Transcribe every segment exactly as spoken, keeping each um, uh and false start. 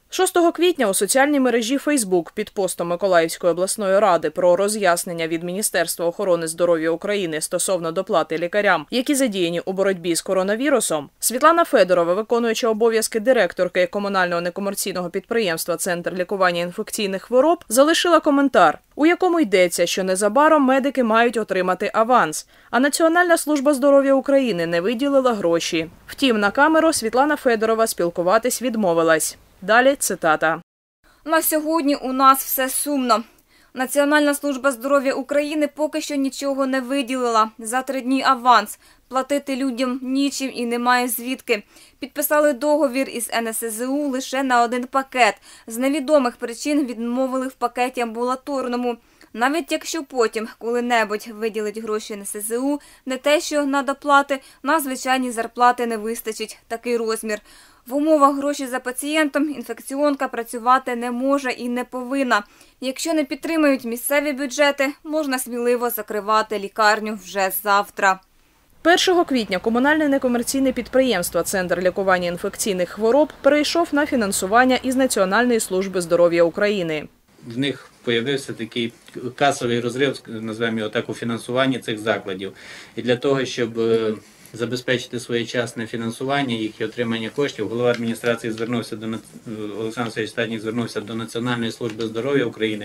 шостого квітня у соціальній мережі Фейсбук під постом Миколаївської обласної ради про роз'яснення від Міністерства охорони здоров'я України стосовно доплати лікарям, які задіяні у боротьбі з коронавірусом, Світлана Федорова, виконуюча обов'язки директорки комунального некомерційного підприємства «Центр лікування інфекційних хвороб», залишила коментар, у якому йдеться, що незабаром медики мають отримати аванс, а Національна служба здоров'я України не виділила гроші. Втім, на камеру Світлана Федорова спілкуватись відмовилась. Далі цитата. На сьогодні у нас все сумно. Національна служба здоров'я України поки що нічого не виділила. За три дні аванс. Платити людям нічим і немає звідки. Підписали договір із ен ес зе у лише на один пакет. З невідомих причин відмовили в пакеті амбулаторному. Навіть якщо потім коли-небудь виділить гроші ен ес зе у, не те, що на доплати, на звичайні зарплати не вистачить такий розмір. В умовах гроші за пацієнтом інфекціонка працювати не може і не повинна. Якщо не підтримують місцеві бюджети, можна сміливо закривати лікарню вже завтра. першого квітня комунальне некомерційне підприємство «Центр лікування інфекційних хвороб» перейшов на фінансування із Національної служби здоров'я України. В них з'явився такий касовий розрив, називаємо його так, у фінансуванні цих закладів. І для того, щоб забезпечити своєчасне фінансування їх і отримання коштів, голова адміністрації звернувся до Олександр Васильович Стаднік звернувся до Національної служби здоров'я України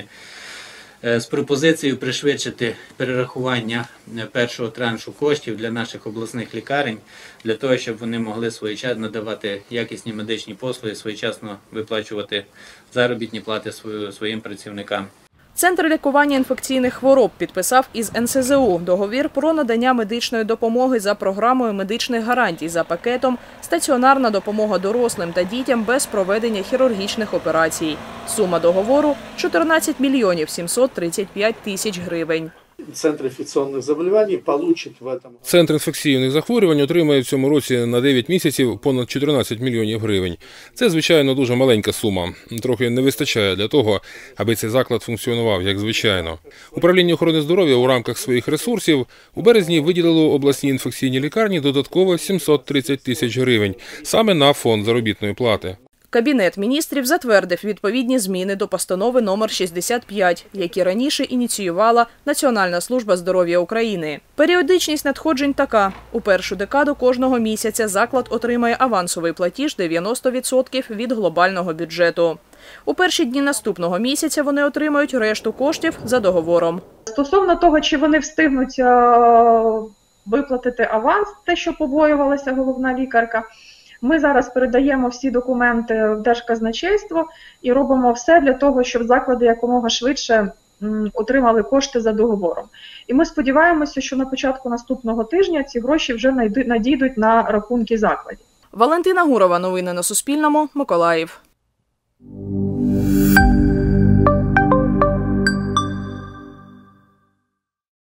з пропозицією пришвидшити перерахування першого траншу коштів для наших обласних лікарень, для того, щоб вони могли своєчасно надавати якісні медичні послуги, своєчасно виплачувати заробітні плати своїм працівникам. Центр лікування інфекційних хвороб підписав із ен ес зе у договір про надання медичної допомоги за програмою медичних гарантій за пакетом «Стаціонарна допомога дорослим та дітям без проведення хірургічних операцій». Сума договору – чотирнадцять мільйонів сімсот тридцять п'ять тисяч гривень. Центр інфекційних захворювань получить в цьому. Центр інфекційних захворювань отримає в цьому році на дев'ять місяців понад чотирнадцять мільйонів гривень. Це, звичайно, дуже маленька сума. Трохи не вистачає для того, аби цей заклад функціонував, як звичайно. Управління охорони здоров'я у рамках своїх ресурсів у березні виділило обласній інфекційній лікарні додатково сімсот тридцять тисяч гривень, саме на фонд заробітної плати. Кабінет міністрів затвердив відповідні зміни до постанови номер шістдесят п'ять, які раніше ініціювала Національна служба здоров'я України. Періодичність надходжень така. У першу декаду кожного місяця заклад отримає авансовий платіж дев'яносто відсотків від глобального бюджету. У перші дні наступного місяця вони отримають решту коштів за договором. Стосовно того, чи вони встигнуть виплатити аванс, те, що побоювалася головна лікарка, ми зараз передаємо всі документи в Держказначейство і робимо все для того, щоб заклади якомога швидше отримали кошти за договором. І ми сподіваємося, що на початку наступного тижня ці гроші вже надійдуть на рахунки закладів. Валентина Гурова. Новини на Суспільному. Миколаїв.